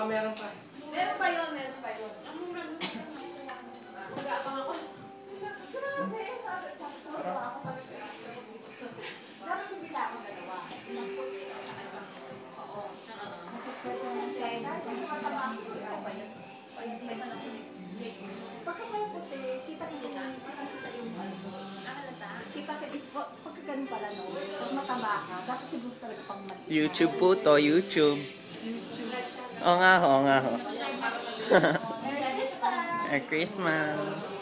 meron pa. Meron pa yun, meron pa yun. Mag-aabang ako. Grabe, sabi ako sabi ko. Dapat bibila ako dalawa. Oo. Pagka may puti, kita rin na. Kita sa ispo, pagka ganun pala no, pag mataba ka, dapat siguro talaga pang maliit. YouTube po to, YouTube. Oo nga ho, oo nga ho. Merry Christmas.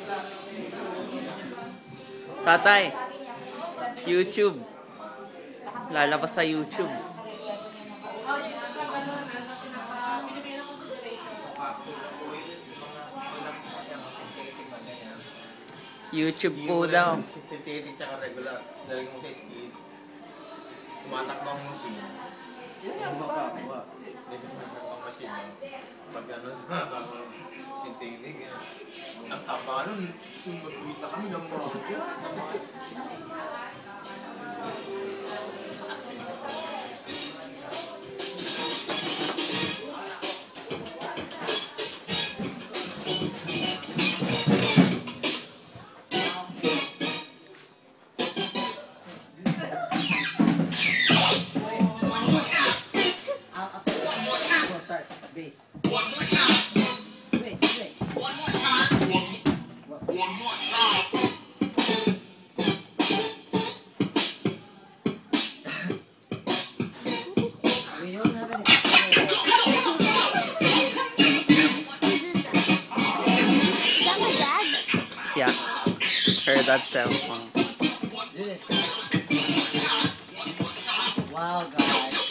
Tatay, YouTube. Lalabas sa YouTube. YouTube po daw. Synthetic tsaka regular. Daling mo sa speed. Tumatakbang mo siya. Dito tumatakbang machine. Pag ano sa synthetic. Ang taba nun. Magkita kami ng mga. Base. One more time. Wait. One more time. One more time. We don't have any. Is that my dad's? Yeah. Her dad's cell phone. Did it? Wow, guys.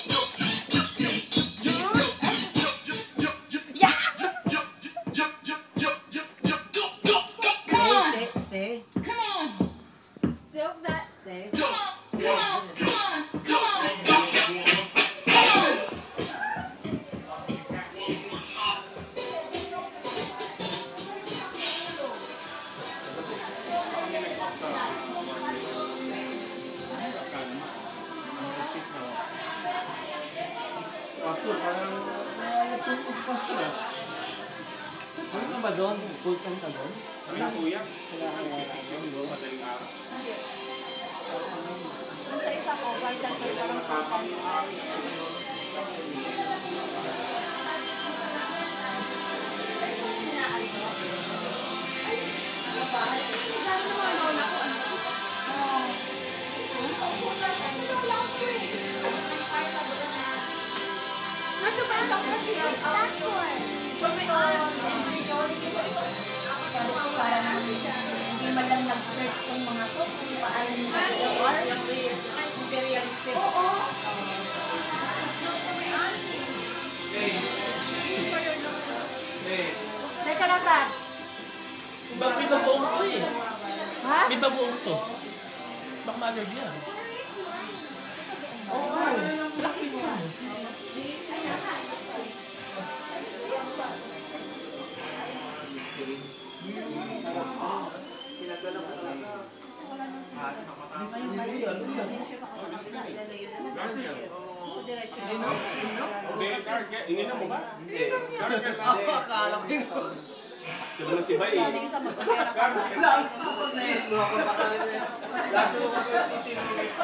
Stay. Come on. Silk that. Stay. Come on. Pastor, parang nagtutulog pastor eh. Ano ka ba doon? Full time ka doon? Kami na kuya. Kailangan Madaling araw. Sa isa ko, vital ko parang kapang What's that for? hindi man lang nag-search kung mga to, kung paano nag-or. Oo. Teka lang ba? May bagoong to eh. Ha? May bagoong to. Baka ma-allergy yan. Oo. Laki mo. Ininom mo ba? Hindi. Akala ko yun. Diba na si Bay? Laso mo ka